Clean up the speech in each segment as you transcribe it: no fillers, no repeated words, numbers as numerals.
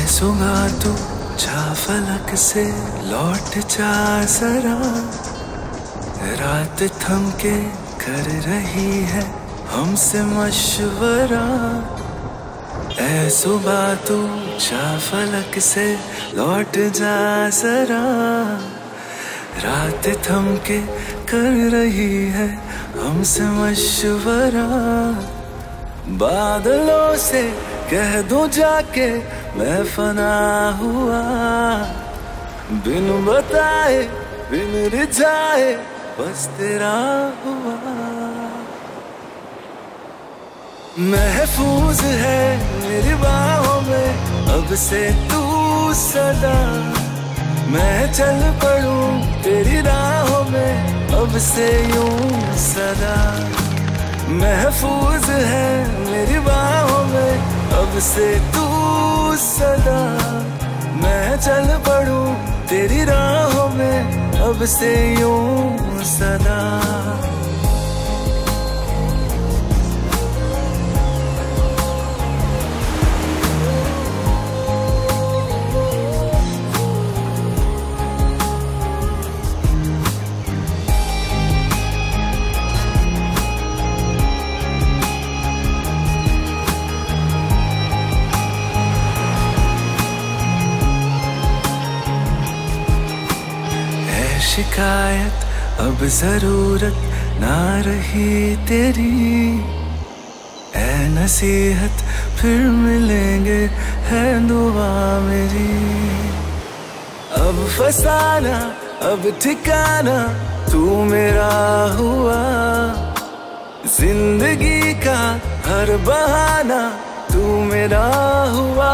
सुबह तू जा फलक से लौट जा जरा, रात थम के कर रही है हमसे मशवरा। ऐ सुबह तू जा फलक से लौट जा जरा, रात थम के कर रही है हमसे मशवरा। बादलों से कह दूं जाके मैं फना हुआ, बिन बताए बिन रिझाए बस तेरा हुआ। महफूज है मेरी बाहों में अब से तू सदा, मैं चल पड़ूं तेरी राहों में अब से यूं सदा। महफूज है मेरी बाहों में अब से तू सदा, मैं चल पड़ूं तेरी राहों में अब से यूं सदा। शिकायत अब जरूरत ना रही तेरी, ऐ नसीहत फिर मिलेंगे है दुआ मेरी। अब फसाना अब ठिकाना तू मेरा हुआ, जिंदगी का हर बहाना तू मेरा हुआ।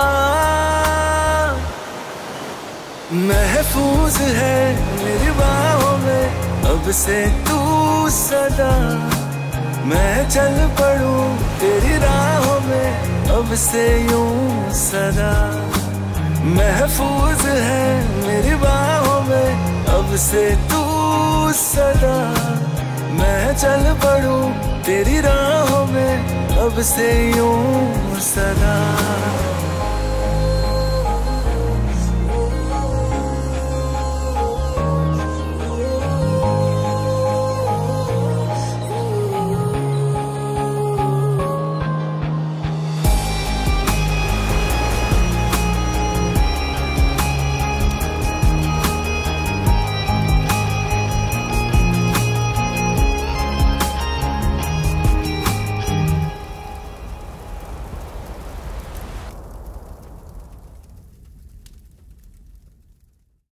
महफूज है मेरी बाहों में अब से तू सदा, मैं चल पड़ूं तेरी राहों में अब से यूं सदा। महफूज है मेरी बाहों में अब से तू सदा, मैं चल पड़ूं तेरी राहों में अब से यूं सदा।